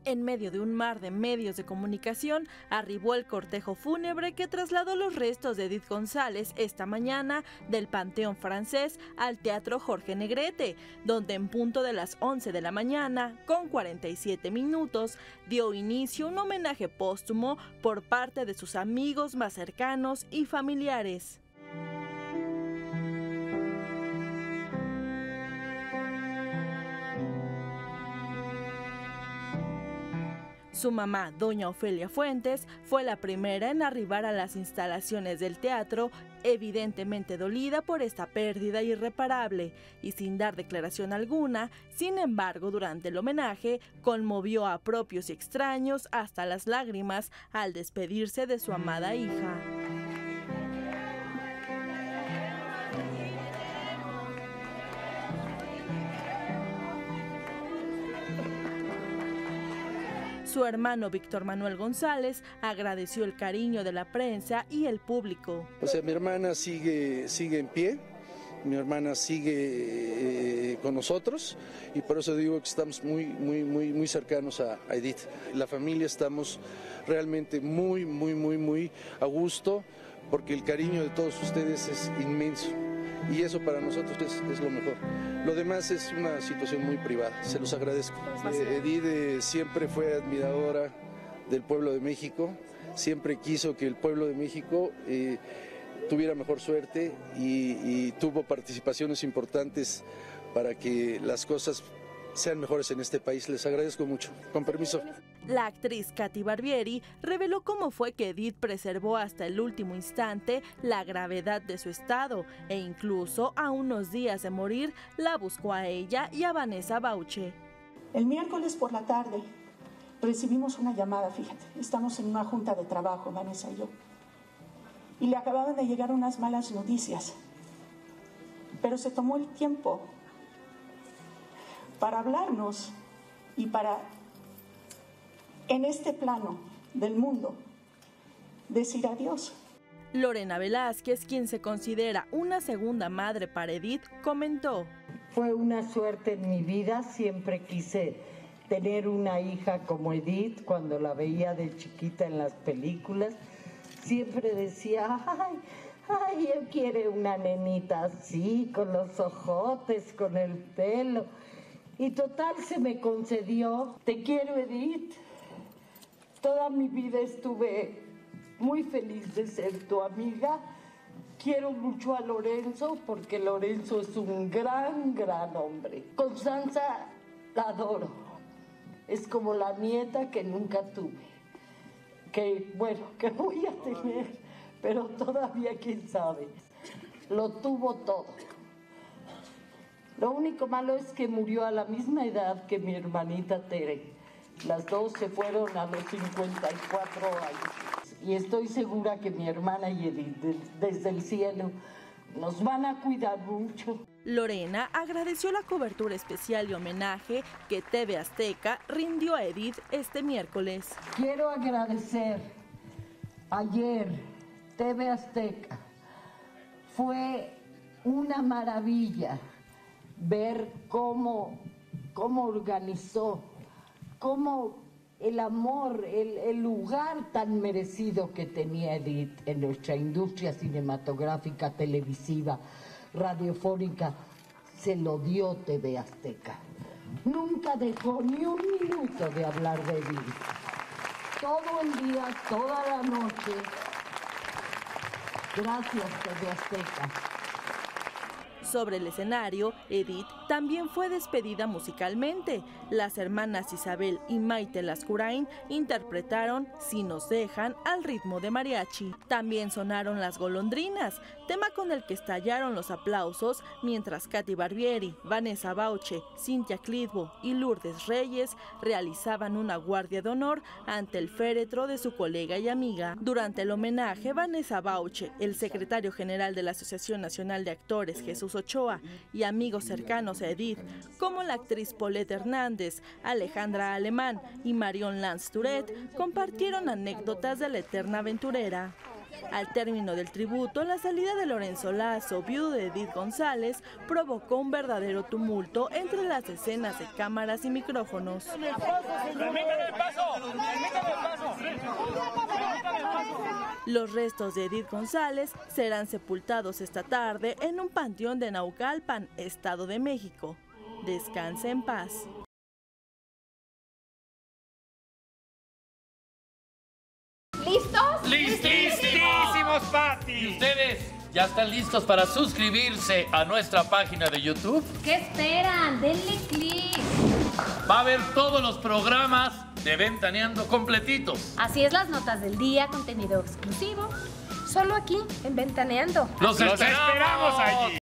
En medio de un mar de medios de comunicación, arribó el cortejo fúnebre que trasladó los restos de Edith González esta mañana del Panteón Francés al Teatro Jorge Negrete, donde en punto de las 11 de la mañana, con 47 minutos, dio inicio un homenaje póstumo por parte de sus amigos más cercanos y familiares. Su mamá, doña Ofelia Fuentes, fue la primera en arribar a las instalaciones del teatro, evidentemente dolida por esta pérdida irreparable, y sin dar declaración alguna. Sin embargo, durante el homenaje, conmovió a propios y extraños hasta las lágrimas al despedirse de su amada hija. Su hermano Víctor Manuel González agradeció el cariño de la prensa y el público. O sea, mi hermana sigue en pie, mi hermana sigue con nosotros y por eso digo que estamos muy cercanos a Edith. La familia estamos realmente muy a gusto porque el cariño de todos ustedes es inmenso. Y eso para nosotros es lo mejor. Lo demás es una situación muy privada, se los agradezco. Edith siempre fue admiradora del pueblo de México, siempre quiso que el pueblo de México tuviera mejor suerte y tuvo participaciones importantes para que las cosas sean mejores en este país. Les agradezco mucho. Con permiso. La actriz Katy Barbieri reveló cómo fue que Edith preservó hasta el último instante la gravedad de su estado e incluso a unos días de morir la buscó a ella y a Vanessa Bauche. El miércoles por la tarde recibimos una llamada, fíjate, estamos en una junta de trabajo, Vanessa y yo, y le acababan de llegar unas malas noticias, pero se tomó el tiempo para hablarnos y para, en este plano del mundo, decir adiós. Lorena Velázquez, quien se considera una segunda madre para Edith, comentó: fue una suerte en mi vida, siempre quise tener una hija como Edith. Cuando la veía de chiquita en las películas, siempre decía, ay, yo quiero una nenita así, con los ojotes, con el pelo. Y total se me concedió. Te quiero, Edith. Toda mi vida estuve muy feliz de ser tu amiga. Quiero mucho a Lorenzo porque Lorenzo es un gran hombre. Constanza la adoro. Es como la nieta que nunca tuve. Que voy a tener, pero todavía quién sabe. Lo tuvo todo. Lo único malo es que murió a la misma edad que mi hermanita Tere. Las dos se fueron a los 54 años. Y estoy segura que mi hermana y Edith, desde el cielo, nos van a cuidar mucho. Lorena agradeció la cobertura especial y homenaje que TV Azteca rindió a Edith este miércoles. Quiero agradecer ayer TV Azteca. Fue una maravilla ver cómo organizó, cómo el amor, el lugar tan merecido que tenía Edith en nuestra industria cinematográfica, televisiva, radiofónica, se lo dio TV Azteca. Nunca dejó ni un minuto de hablar de Edith. Todo el día, toda la noche. Gracias, TV Azteca. Sobre el escenario, Edith también fue despedida musicalmente. Las hermanas Isabel y Maite Lascurain interpretaron Si nos dejan al ritmo de mariachi. También sonaron Las golondrinas, tema con el que estallaron los aplausos, mientras Katy Barbieri, Vanessa Bauche, Cintia Clitbo y Lourdes Reyes realizaban una guardia de honor ante el féretro de su colega y amiga. Durante el homenaje, Vanessa Bauche, el secretario general de la Asociación Nacional de Actores, Jesús Ochoa, y amigos cercanos a Edith, como la actriz Paulette Hernández, Alejandra Alemán y Marion Lance Tourette, compartieron anécdotas de la eterna aventurera. Al término del tributo, la salida de Lorenzo Lazo, viudo de Edith González, provocó un verdadero tumulto entre las escenas de cámaras y micrófonos. Los restos de Edith González serán sepultados esta tarde en un panteón de Naucalpan, Estado de México. Descanse en paz. ¿Listos? ¡Listísimos, Pati! ¿Y ustedes ya están listos para suscribirse a nuestra página de YouTube? ¿Qué esperan? Denle click. Va a haber todos los programas de Ventaneando completitos. Así es, las notas del día, contenido exclusivo, solo aquí en Ventaneando. ¡Los esperamos allí!